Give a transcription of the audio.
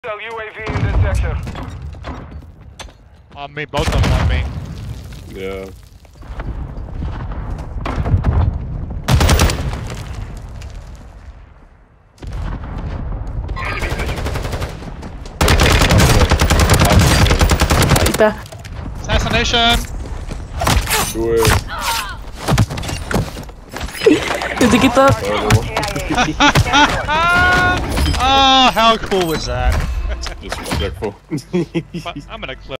UAV in this sector. On me, both of them on me. Yeah. Assassination! Do it. Hindi kita. Oh, how cool was that? Disrespectful. I'm gonna clip.